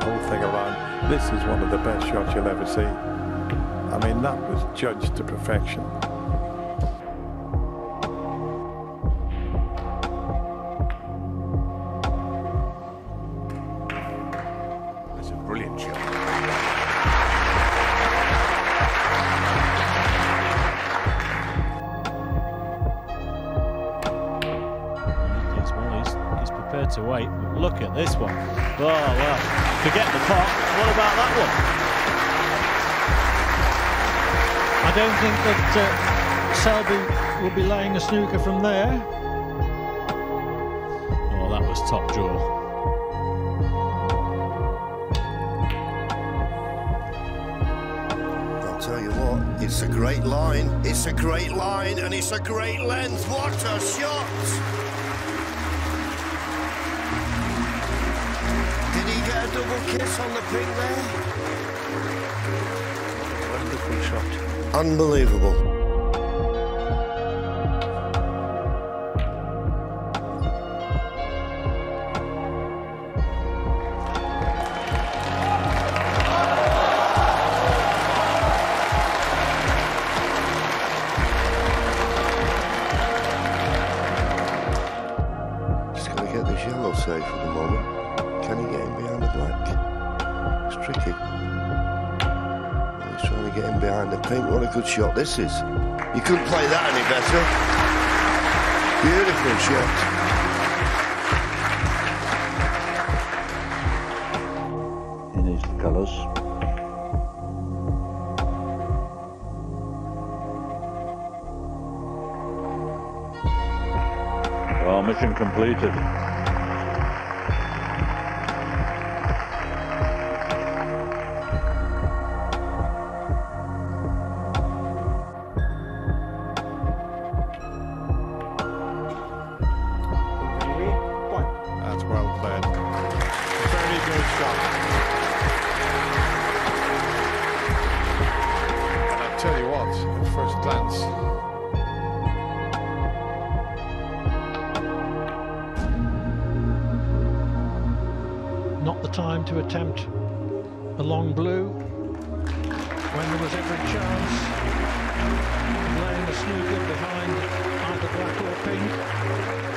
whole thing around. This is one of the best shots you'll ever see. I mean, that was judged to perfection. That's a brilliant shot. He's prepared to wait. But look at this one. Oh, well, forget the pot. What about that one? I don't think that Selby will be laying a snooker from there. Oh, that was top draw. I'll tell you what, it's a great line. It's a great line and it's a great length. What a shot! Did he get a double kiss on the pin there? Wonderful shot. Unbelievable. Just got to get this yellow safe for the moment. Can he get in behind the black? It's tricky. He's trying to get in behind the pink. What a good shot this is. You couldn't play that any better. Beautiful shot. In his colours. Well, mission completed. That's well played. Very good shot. And I tell you what, at first glance, not the time to attempt a long blue when there was every chance of laying a snooker behind either black or pink.